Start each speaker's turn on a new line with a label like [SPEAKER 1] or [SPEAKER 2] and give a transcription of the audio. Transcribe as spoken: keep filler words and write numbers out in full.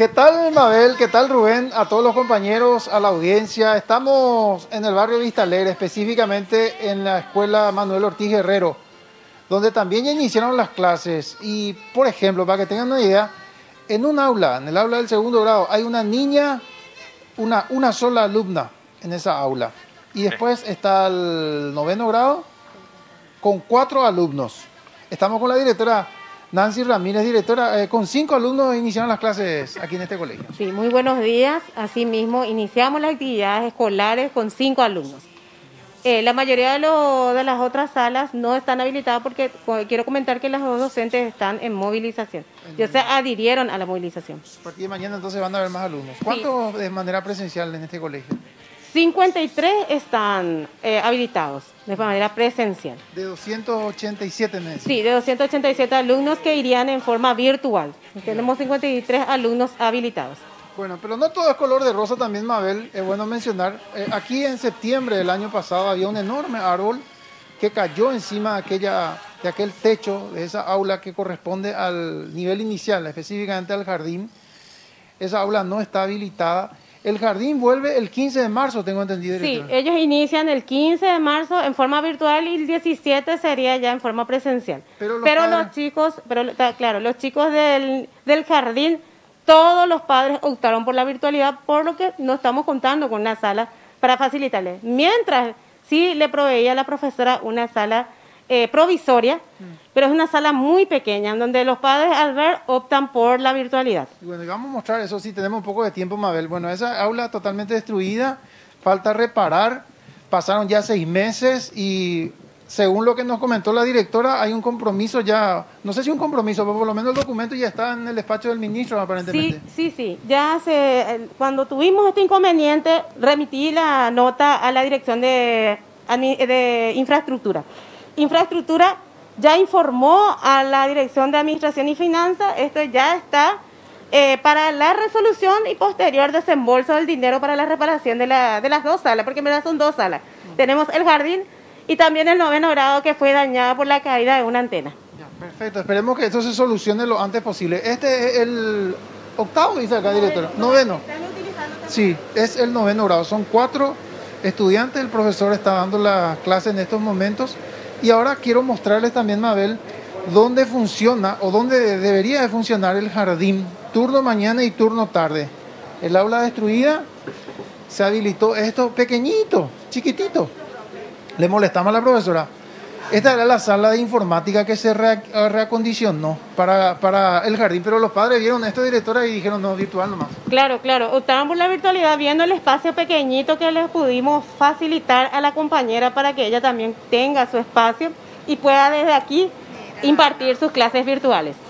[SPEAKER 1] ¿Qué tal, Mabel? ¿Qué tal, Rubén? A todos los compañeros, a la audiencia. Estamos en el barrio Vista Alegre, específicamente en la escuela Manuel Ortiz Guerrero, donde también ya iniciaron las clases. Y, por ejemplo, para que tengan una idea, en un aula, en el aula del segundo grado, hay una niña, una, una sola alumna en esa aula. Y después está el noveno grado con cuatro alumnos. Estamos con la directora Nancy Ramírez, directora, eh, con cinco alumnos iniciaron las clases aquí en este colegio.
[SPEAKER 2] Sí, muy buenos días. Asimismo, iniciamos las actividades escolares con cinco alumnos. Eh, la mayoría de, lo, de las otras salas no están habilitadas porque quiero comentar que las dos docentes están en movilización. Ya se adhirieron a la movilización.
[SPEAKER 1] A partir de mañana entonces van a haber más alumnos. ¿Cuántos sí. de manera presencial en este colegio?
[SPEAKER 2] cincuenta y tres están eh, habilitados de manera presencial.
[SPEAKER 1] ¿De doscientos ochenta y siete meses?
[SPEAKER 2] Sí, de doscientos ochenta y siete alumnos que irían en forma virtual. Tenemos cincuenta y tres alumnos habilitados.
[SPEAKER 1] Bueno, pero no todo es color de rosa también, Mabel. Es bueno mencionar, eh, aquí en septiembre del año pasado había un enorme árbol que cayó encima de, aquella, de aquel techo de esa aula que corresponde al nivel inicial, específicamente al jardín. Esa aula no está habilitada. El jardín vuelve el quince de marzo, tengo entendido.
[SPEAKER 2] Sí, ellos inician el quince de marzo en forma virtual y el diecisiete sería ya en forma presencial. Pero los, pero los chicos, pero claro, los chicos del, del jardín, todos los padres optaron por la virtualidad, por lo que no estamos contando con una sala para facilitarles. Mientras sí le proveía a la profesora una sala eh, provisoria, mm. pero es una sala muy pequeña, en donde los padres al ver optan por la virtualidad.
[SPEAKER 1] Y bueno, y vamos a mostrar eso, sí, tenemos un poco de tiempo, Mabel. Bueno, esa aula totalmente destruida, falta reparar, pasaron ya seis meses y según lo que nos comentó la directora, hay un compromiso ya, no sé si un compromiso, pero por lo menos el documento ya está en el despacho del ministro, aparentemente.
[SPEAKER 2] Sí, sí, sí. Ya se, cuando tuvimos este inconveniente, remití la nota a la dirección de, de infraestructura. Infraestructura ya informó a la Dirección de Administración y Finanzas, esto ya está eh, para la resolución y posterior desembolso del dinero para la reparación de, la, de las dos salas, porque en verdad son dos salas. Uh-huh. Tenemos el jardín y también el noveno grado que fue dañado por la caída de una antena.
[SPEAKER 1] Ya, perfecto, esperemos que esto se solucione lo antes posible. Este es el octavo, dice acá, directora. Noveno. Sí, es el noveno grado, son cuatro estudiantes, el profesor está dando la clase en estos momentos. Y ahora quiero mostrarles también, Mabel, dónde funciona o dónde debería de funcionar el jardín. Turno mañana y turno tarde. El aula destruida, se habilitó esto pequeñito, chiquitito. Le molestamos a la profesora. Esta era la sala de informática que se re reacondicionó para, para el jardín, pero los padres vieron esto, directora, y dijeron no, virtual nomás.
[SPEAKER 2] Claro, claro, optaron por la virtualidad viendo el espacio pequeñito que les pudimos facilitar a la compañera para que ella también tenga su espacio y pueda desde aquí impartir sus clases virtuales.